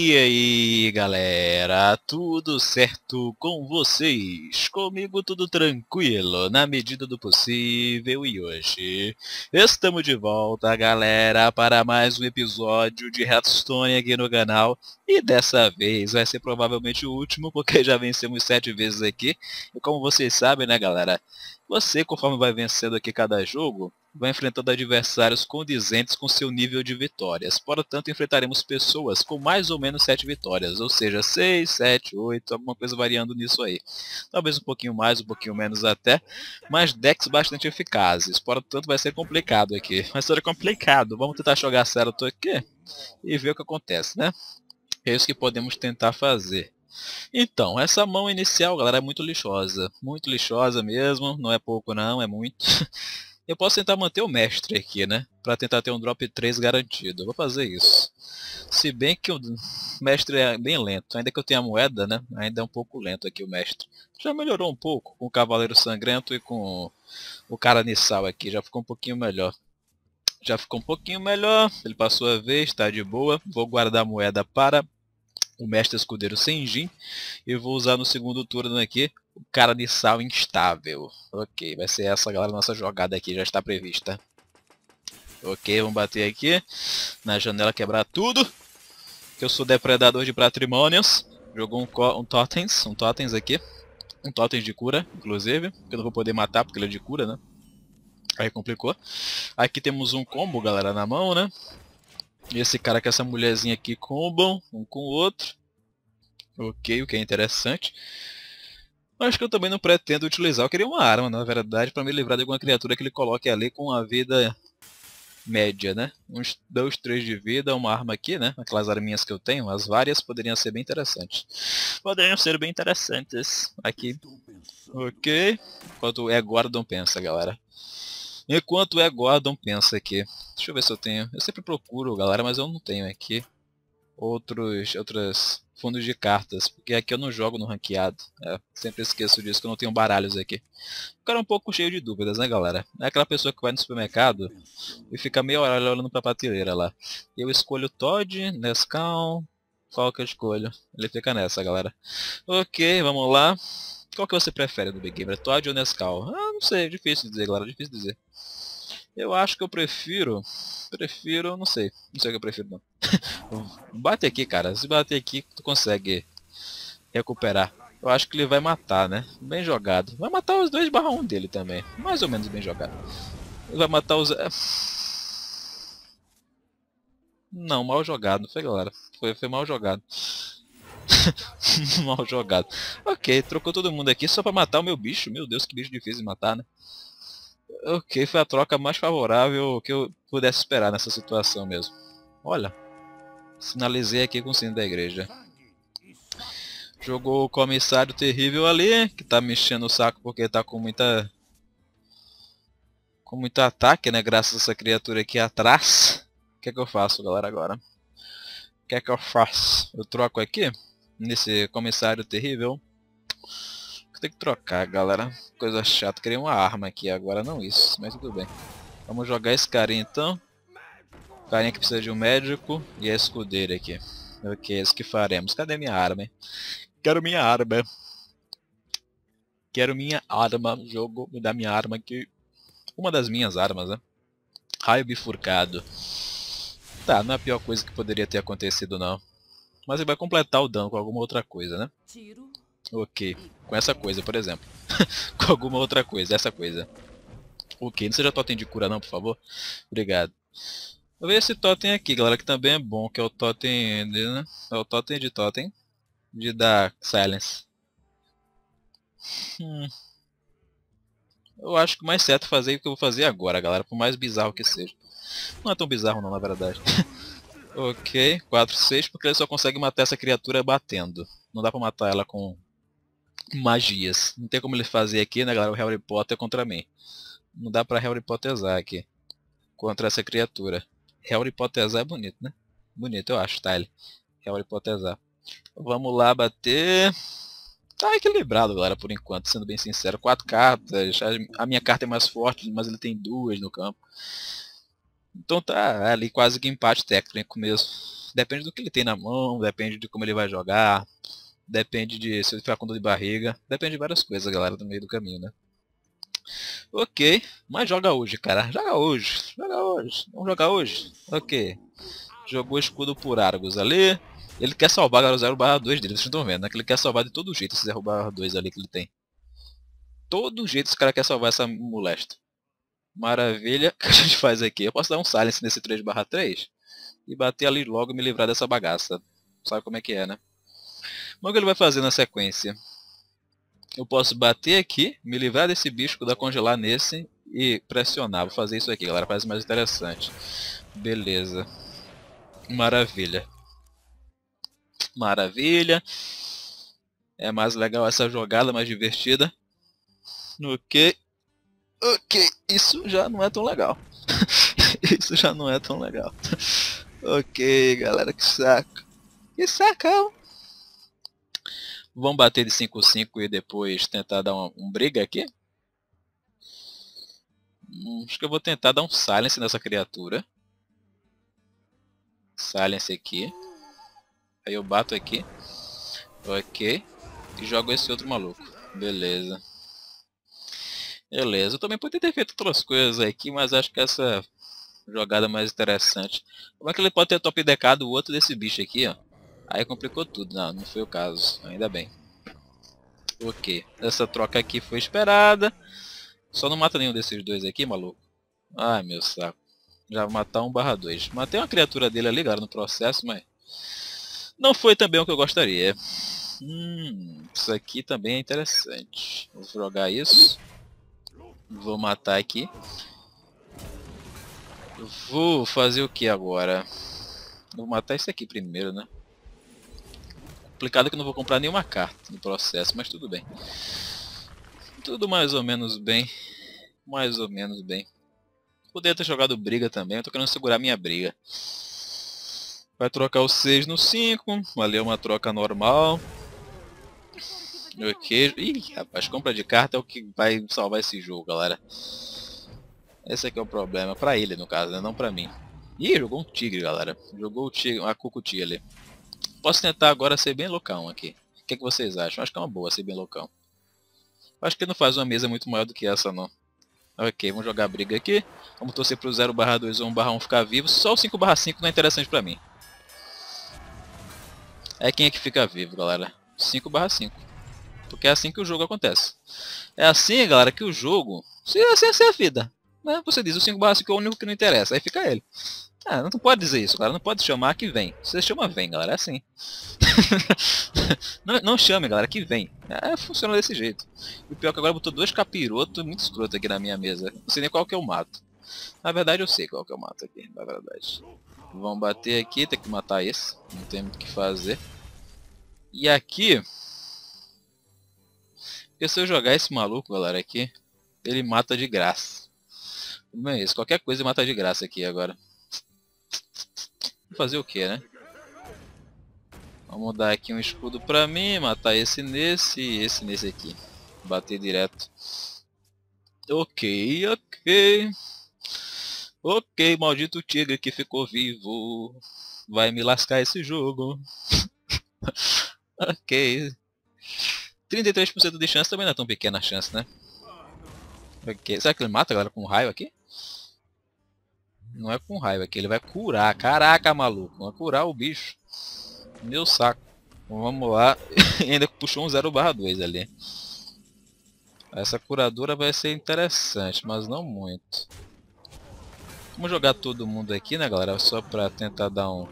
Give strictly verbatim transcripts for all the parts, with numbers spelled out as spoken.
E aí galera, tudo certo com vocês? Comigo tudo tranquilo, na medida do possível, e hoje estamos de volta galera para mais um episódio de Hearthstone aqui no canal. E dessa vez vai ser provavelmente o último, porque já vencemos sete vezes aqui. E como vocês sabem, né galera, você conforme vai vencendo aqui cada jogo, vai enfrentando adversários condizentes com seu nível de vitórias. Portanto, enfrentaremos pessoas com mais ou menos sete vitórias, ou seja, seis, sete, oito, alguma coisa variando nisso aí. Talvez um pouquinho mais, um pouquinho menos até, mas decks bastante eficazes. Portanto, vai ser complicado aqui. Vai ser complicado. Vamos tentar jogar certo aqui e ver o que acontece, né? É isso que podemos tentar fazer. Então, essa mão inicial, galera, é muito lixosa. Muito lixosa mesmo, não é pouco não, é muito. Eu posso tentar manter o mestre aqui, né? Pra tentar ter um drop três garantido. Eu vou fazer isso. Se bem que o mestre é bem lento. Ainda que eu tenha moeda, né? Ainda é um pouco lento aqui o mestre. Já melhorou um pouco com o Cavaleiro Sangrento e com o Caraniçal aqui. Já ficou um pouquinho melhor. Já ficou um pouquinho melhor. Ele passou a vez, tá de boa. Vou guardar a moeda para o mestre escudeiro Senjin. E vou usar no segundo turno aqui o Caraniçal instável. Ok, vai ser essa galera, nossa jogada aqui já está prevista. Ok, vamos bater aqui na janela, quebrar tudo. Que eu sou depredador de patrimônios. Jogou um, um totens, um totens aqui. Um totens de cura, inclusive. Que eu não vou poder matar porque ele é de cura, né? Aí complicou. Aqui temos um combo, galera, na mão, né? E esse cara com essa mulherzinha aqui combam um com o outro. Ok, o que é interessante. Acho que eu também não pretendo utilizar. Eu queria uma arma, na verdade, para me livrar de alguma criatura que ele coloque ali com a vida média, né? Uns dois, três de vida, uma arma aqui, né? Aquelas arminhas que eu tenho, as várias poderiam ser bem interessantes. Poderiam ser bem interessantes. Aqui. Ok. Enquanto o Egordon pensa, galera. Enquanto o Egordon pensa aqui. Deixa eu ver se eu tenho. Eu sempre procuro, galera, mas eu não tenho aqui outros outros fundos de cartas, porque aqui eu não jogo no ranqueado. É, sempre esqueço disso, que eu não tenho baralhos aqui. O cara é um pouco cheio de dúvidas, né galera? É aquela pessoa que vai no supermercado e fica meia hora olhando pra prateleira lá. Eu escolho Todd, Nescau, qual que eu escolho? Ele fica nessa, galera. Ok, vamos lá. Qual que você prefere do Big Gamer, Todd ou Nescau? Ah, não sei, difícil dizer, galera, difícil dizer. Eu acho que eu prefiro... Prefiro, não sei. Não sei o que eu prefiro, não. Bate aqui, cara. Se bater aqui, tu consegue recuperar. Eu acho que ele vai matar, né? Bem jogado. Vai matar os dois barra um dele também. Mais ou menos bem jogado. Ele vai matar os... Não, mal jogado. Foi, galera. Foi, foi mal jogado. Mal jogado. Ok, trocou todo mundo aqui só pra matar o meu bicho. Meu Deus, que bicho difícil de matar, né? Ok, foi a troca mais favorável que eu pudesse esperar nessa situação mesmo. Olha, sinalizei aqui com o sino da igreja. Jogou o comissário terrível ali, que tá mexendo o saco porque tá com muita... Com muito ataque, né, graças a essa criatura aqui atrás. O que é que eu faço, galera, agora? O que é que eu faço? Eu troco aqui, nesse comissário terrível. Tem que trocar, galera. Coisa chata, queria uma arma aqui agora, não isso, mas tudo bem. Vamos jogar esse carinha então. Carinha que precisa de um médico e a escudeira aqui. Ok, é isso que faremos. Cadê minha arma, hein? Quero minha arma. Quero minha arma. Jogo, me dá minha arma aqui. Uma das minhas armas, né? Raio bifurcado. Tá, não é a pior coisa que poderia ter acontecido, não. Mas ele vai completar o dano com alguma outra coisa, né? Ok, com essa coisa, por exemplo. Com alguma outra coisa, essa coisa. Ok, não seja totem de cura não, por favor. Obrigado. Vou ver esse totem aqui, galera, que também é bom, que é o totem de, né? É o totem de totem. De dar silence. Hum. Eu acho que o mais certo fazer é o que eu vou fazer agora, galera, por mais bizarro que seja. Não é tão bizarro não, na verdade. Ok, quatro, seis, porque ele só consegue matar essa criatura batendo. Não dá pra matar ela com magias. Não tem como ele fazer aqui, né, galera, o Harry Potter contra mim. Não dá pra Harry Potterzar aqui. Contra essa criatura. Harry Potterzar é bonito, né? Bonito, eu acho, tá ele. Harry Potterzar. Vamos lá bater. Tá equilibrado, galera, por enquanto, sendo bem sincero. Quatro cartas. A minha carta é mais forte, mas ele tem duas no campo. Então tá ali quase que empate técnico mesmo. Depende do que ele tem na mão, depende de como ele vai jogar, depende de se ele ficar com dor de barriga, depende de várias coisas, galera, no meio do caminho, né? Ok, mas joga hoje, cara. Joga hoje, joga hoje. Vamos jogar hoje? Ok. Jogou escudo por Argus ali. Ele quer salvar o zero barra dois dele, vocês estão vendo, né? Que ele quer salvar de todo jeito esse zero barra dois ali que ele tem. Todo jeito esse cara quer salvar essa molesta. Maravilha. O que a gente faz aqui? Eu posso dar um silence nesse três barra três e bater ali logo e me livrar dessa bagaça. Sabe como é que é, né? Mas o que ele vai fazer na sequência? Eu posso bater aqui, me livrar desse bicho, dar congelar nesse e pressionar. Vou fazer isso aqui, galera. Parece mais interessante. Beleza. Maravilha. Maravilha. É mais legal essa jogada, mais divertida. Ok. Ok. Isso já não é tão legal. Isso já não é tão legal. Ok, galera. Que saco. Que sacão. Vamos bater de cinco cinco e depois tentar dar um, um briga aqui? Hum, acho que eu vou tentar dar um silence nessa criatura. Silence aqui. Aí eu bato aqui. Ok. E jogo esse outro maluco. Beleza. Beleza. Eu também poderia ter feito outras coisas aqui, mas acho que essa jogada é mais interessante. Como é que ele pode ter top decado o outro desse bicho aqui, ó? Aí complicou tudo. Não, não foi o caso. Ainda bem. Ok. Essa troca aqui foi esperada. Só não mata nenhum desses dois aqui, maluco. Ai, meu saco. Já vou matar um barra dois. Matei uma criatura dele ali, galera, no processo, mas... não foi também o que eu gostaria. Hum, isso aqui também é interessante. Vou jogar isso. Vou matar aqui. Vou fazer o que agora? Vou matar isso aqui primeiro, né? Complicado que eu não vou comprar nenhuma carta no processo, mas tudo bem. Tudo mais ou menos bem. Mais ou menos bem. Poderia ter jogado briga também, eu tô querendo segurar minha briga. Vai trocar o seis no cinco. Valeu, uma troca normal. Ok. Ih, rapaz, compra de carta é o que vai salvar esse jogo, galera. Esse aqui é o problema. Pra ele, no caso, né? Não pra mim. Ih, jogou um tigre, galera. Jogou o tigre, uma cucuti ali. Posso tentar agora ser bem loucão aqui. O que, é que vocês acham? Acho que é uma boa ser bem loucão. Acho que ele não faz uma mesa muito maior do que essa, não. Ok, vamos jogar a briga aqui. Vamos torcer pro zero barra dois ou um barra um ficar vivo. Só o cinco barra cinco não é interessante pra mim. É quem é que fica vivo, galera. cinco barra cinco. Porque é assim que o jogo acontece. É assim, galera, que o jogo... Se assim é a vida. Né? Você diz o cinco barra cinco é o único que não interessa. Aí fica ele. Ah, não pode dizer isso, galera. Não pode chamar que vem. Você chama vem, galera. É assim. não, não chame, galera, que vem. É, funciona desse jeito. E o pior é que agora botou dois capirotos muito escroto aqui na minha mesa. Não sei nem qual que eu mato. Na verdade eu sei qual que eu mato aqui, na verdade. Vamos bater aqui, tem que matar esse. Não tem muito o que fazer. E aqui... porque se eu jogar esse maluco, galera, aqui, ele mata de graça. Não é isso, qualquer coisa mata de graça aqui agora. Vou fazer o que, né? Vamos dar aqui um escudo pra mim, matar esse nesse e esse nesse aqui. Bater direto. Ok, ok. Ok, maldito tigre que ficou vivo. Vai me lascar esse jogo. Ok. trinta e três por cento de chance também não é tão pequena a chance, né? Ok. Será que ele mata, galera, com raio aqui? Não é com raio aqui, ele vai curar. Caraca, maluco. Vai curar o bicho. Meu saco. Então, vamos lá. Ainda puxou um zero barra dois ali. Essa curadora vai ser interessante, mas não muito. Vamos jogar todo mundo aqui, né, galera? Só pra tentar dar um...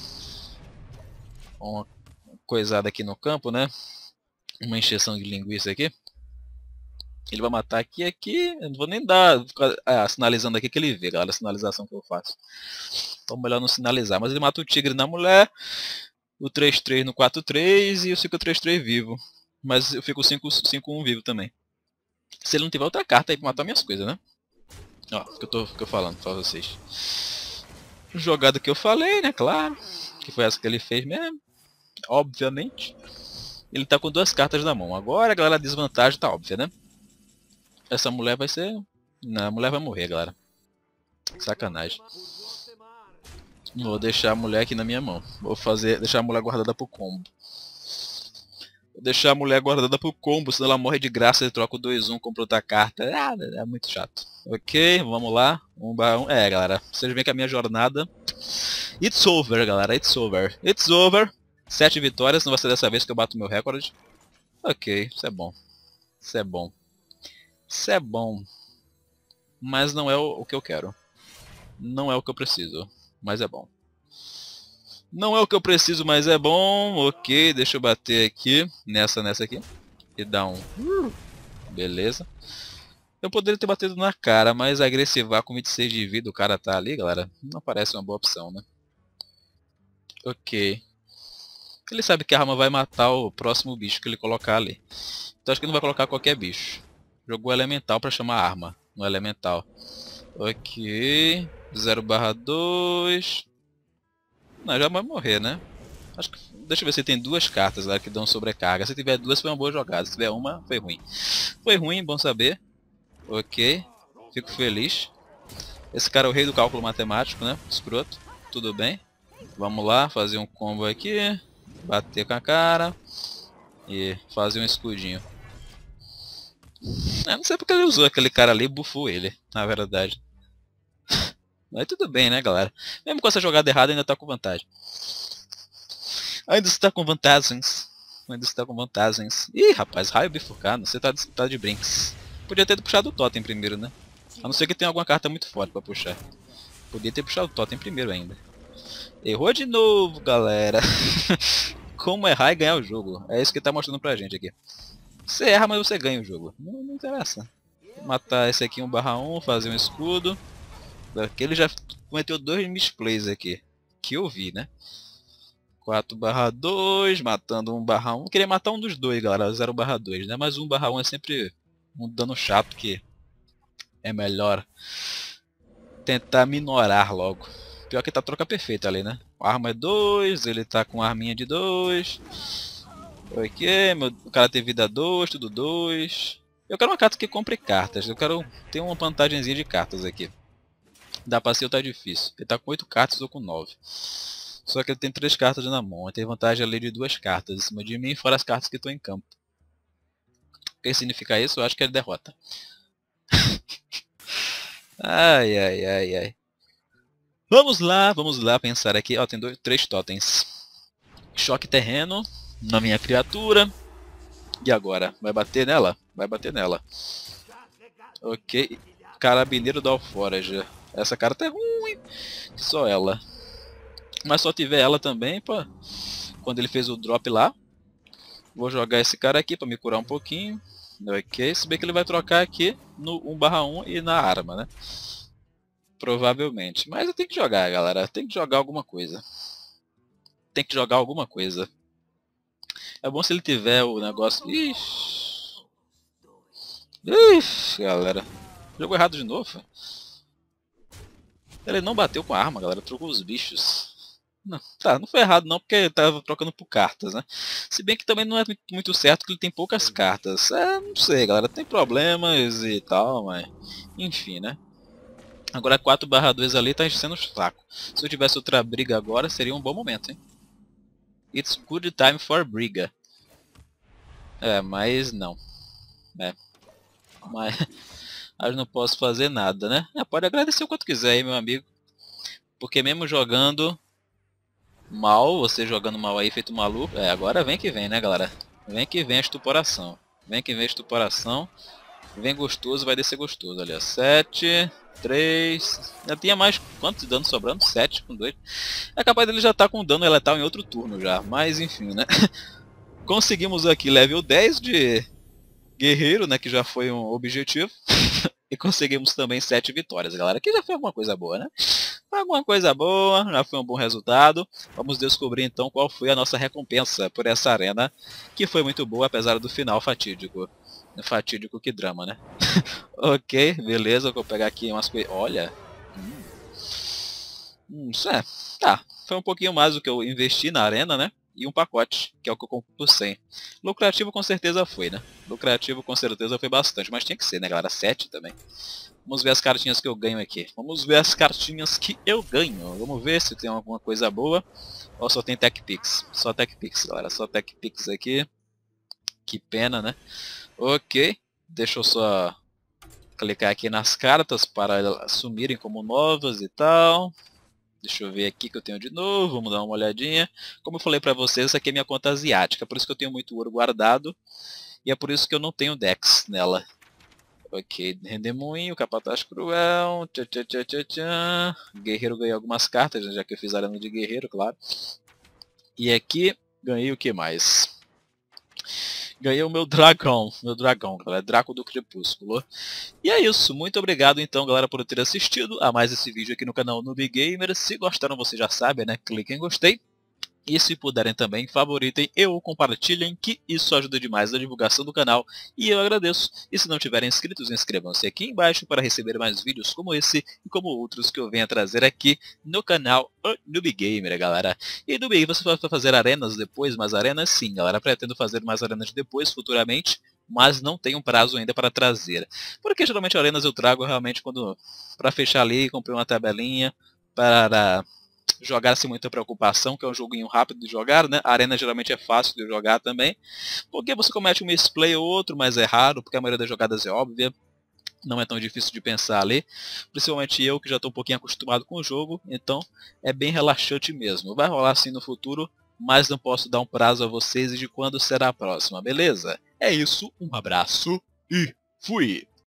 uma coisada aqui no campo, né? Uma encheção de linguiça aqui. Ele vai matar aqui e aqui. Eu não vou nem dar... ah, sinalizando aqui que ele vê, galera. A sinalização que eu faço. Então melhor não sinalizar. Mas ele mata o tigre na mulher. O três três no quatro três e eu fico três três vivo. Mas eu fico cinco um vivo também. Se ele não tiver outra carta aí pra matar minhas coisas, né? Ó, o que eu tô, que eu falando pra vocês. Jogada que eu falei, né? Claro. Que foi essa que ele fez mesmo. Obviamente. Ele tá com duas cartas na mão. Agora, galera, a desvantagem tá óbvia, né? Essa mulher vai ser... não, a mulher vai morrer, galera. Sacanagem. Vou deixar a mulher aqui na minha mão. Vou fazer, deixar a mulher guardada pro combo. Vou deixar a mulher guardada pro combo, senão ela morre de graça e troca o dois um, compra outra carta. Ah, é muito chato. Ok, vamos lá. um barra um. É, galera, vocês veem que a minha jornada... It's over, galera, it's over. It's over. Sete vitórias, não vai ser dessa vez que eu bato meu recorde. Ok, isso é bom. Isso é bom. Isso é bom. Mas não é o, o que eu quero. Não é o que eu preciso. Mas é bom. Não é o que eu preciso, mas é bom. Ok, deixa eu bater aqui. Nessa, nessa aqui. E dar um... Beleza. Eu poderia ter batido na cara, mas agressivar com vinte e seis de vida, o cara tá ali, galera. Não parece uma boa opção, né? Ok. Ele sabe que a arma vai matar o próximo bicho que ele colocar ali. Então acho que ele não vai colocar qualquer bicho. Jogou elemental pra chamar arma no elemental. Ok. zero barra dois. Não, já vai morrer, né? Acho que... Deixa eu ver se tem duas cartas lá que dão sobrecarga. Se tiver duas foi uma boa jogada. Se tiver uma, foi ruim. Foi ruim, bom saber. Ok. Fico feliz. Esse cara é o rei do cálculo matemático, né? Escroto. Tudo bem. Vamos lá, fazer um combo aqui. Bater com a cara. E fazer um escudinho. Eu não sei porque ele usou aquele cara ali e buffou ele, na verdade. Mas tudo bem, né, galera? Mesmo com essa jogada errada, ainda tá com vantagem. Ainda está com vantagens. Ainda está com vantagens. Ih, rapaz, raio bifurcado. Você tá de, tá de brinks. Podia ter puxado o totem primeiro, né? A não ser que tenha alguma carta muito forte pra puxar. Podia ter puxado o totem primeiro ainda. Errou de novo, galera. Como errar e ganhar o jogo. É isso que tá mostrando pra gente aqui. Você erra, mas você ganha o jogo. Não, não interessa. Vou matar esse aqui um barra um, fazer um escudo. Aqui ele já cometeu dois misplays aqui. Que eu vi, né? quatro barra dois, matando um barra um. Queria matar um dos dois, galera. zero barra dois, né? Mas um barra um é sempre um dano chato que é melhor tentar minorar logo. Pior que tá troca perfeita ali, né? A arma é dois, ele tá com a arminha de dois. Ok, meu, o cara tem vida dois, tudo dois. Eu quero uma carta que compre cartas. Eu quero ter uma vantagemzinha de cartas aqui. Dá pra ser ou tá difícil. Ele tá com oito cartas ou com nove. Só que ele tem três cartas na mão. Ele tem vantagem ali de duas cartas em cima de mim, fora as cartas que estão em campo. O que significa isso? Eu acho que ele derrota. Ai, ai, ai, ai. Vamos lá, vamos lá pensar aqui. Ó, tem dois, três totens. Choque terreno na minha criatura. E agora? Vai bater nela? Vai bater nela. Ok. Carabineiro da Alforja. Essa carta é ruim. Só ela. Mas só tiver ela também, pá. Quando ele fez o drop lá. Vou jogar esse cara aqui pra me curar um pouquinho. Ok. Se bem que ele vai trocar aqui no um barra um e na arma, né? Provavelmente. Mas eu tenho que jogar, galera. Tem que jogar alguma coisa. Tem que jogar alguma coisa. É bom se ele tiver o negócio... Ixi. Ixi, galera. Jogou errado de novo. Ele não bateu com a arma, galera. Trocou os bichos. Não, tá, não foi errado não, porque ele tava trocando por cartas, né? Se bem que também não é muito certo que ele tem poucas cartas. É, não sei, galera. Tem problemas e tal, mas... Enfim, né? Agora quatro barra dois ali tá enchendo o saco. Se eu tivesse outra briga agora, seria um bom momento, hein? It's good time for briga. É, mas não. É. Mas... Mas não posso fazer nada, né? É, pode agradecer o quanto quiser aí, meu amigo. Porque mesmo jogando mal, você jogando mal aí, feito maluco... É, agora vem que vem, né, galera? Vem que vem a estuporação. Vem que vem a estuporação. Vem gostoso, vai descer gostoso. Ali, ó. sete, três... Já tinha mais... Quantos de dano sobrando? sete com dois. É capaz dele já estar tá com dano letal em outro turno já. Mas enfim, né? Conseguimos aqui level dez de guerreiro, né? Que já foi um objetivo. E conseguimos também sete vitórias, galera. Que já foi alguma coisa boa, né? Foi alguma coisa boa, já foi um bom resultado. Vamos descobrir então qual foi a nossa recompensa por essa arena. Que foi muito boa, apesar do final fatídico. Fatídico, que drama, né? Ok, beleza. Vou pegar aqui umas coisas. Olha. Hum. Hum, isso é. Tá. Foi um pouquinho mais do que eu investi na arena, né? e um pacote, que é o que eu compro por cem. Lucrativo com certeza foi, né? Lucrativo com certeza foi bastante, mas tinha que ser, né, galera? sete também. Vamos ver as cartinhas que eu ganho aqui. Vamos ver as cartinhas que eu ganho. Vamos ver se tem alguma coisa boa. Ou só tem Tech Pix. Só Tech Pix, galera. Só Tech Pix aqui. Que pena, né? Ok. Deixa eu só clicar aqui nas cartas para elas assumirem como novas e tal. Deixa eu ver aqui que eu tenho de novo, vamos dar uma olhadinha. Como eu falei pra vocês, essa aqui é minha conta asiática, por isso que eu tenho muito ouro guardado. E é por isso que eu não tenho Dex nela. Ok, Rendemoinho, Capataz Cruel, tchá, tchá, tchá, tchá, tchá. Guerreiro ganhei algumas cartas, já que eu fiz arena de guerreiro, claro. E aqui, ganhei o que mais? Ganhei o meu dragão, meu dragão, galera, Draco do Crepúsculo. E é isso, muito obrigado então, galera, por ter assistido a mais esse vídeo aqui no canal Noob Gamer. Se gostaram, você já sabe, né? Cliquem em gostei. E se puderem também, favoritem e ou compartilhem, que isso ajuda demais na divulgação do canal. E eu agradeço. E se não tiverem inscritos, inscrevam-se aqui embaixo para receber mais vídeos como esse e como outros que eu venho a trazer aqui no canal Noob Gamer, galera. E Noob Gamer, você vai fazer arenas depois, mais arenas? Sim, galera. Pretendo fazer mais arenas depois, futuramente, mas não tenho um prazo ainda para trazer. Porque geralmente arenas eu trago realmente quando para fechar ali, comprei uma tabelinha para jogar sem muita preocupação, que é um joguinho rápido de jogar, né? A arena geralmente é fácil de jogar também, porque você comete um misplay ou outro, mas é raro, porque a maioria das jogadas é óbvia, não é tão difícil de pensar ali, principalmente eu que já estou um pouquinho acostumado com o jogo, então é bem relaxante mesmo. Vai rolar assim no futuro, mas não posso dar um prazo a vocês de quando será a próxima, beleza? É isso, um abraço e fui!